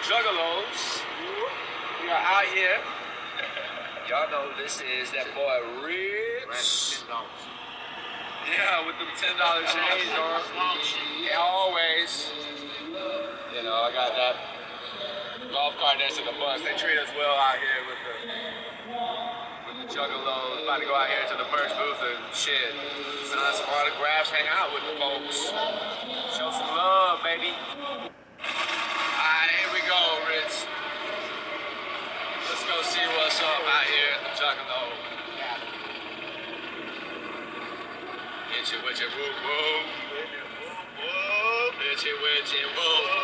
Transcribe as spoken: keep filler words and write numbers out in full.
Juggalos. We are out here. Y'all know this is that boy Rich. Yeah, with them ten dollar change on. Yeah, always. You know, I got that golf cart next to the bus. They treat us well out here with the with the Juggalos. About to go out here to the first booth and shit. Sign some autographs, hang out with the folks. Show some love, baby. Alright, here we go, Rich. Let's go see what's up out here at the Juggalo. Hit you with your woo woo. Hit you with your woo.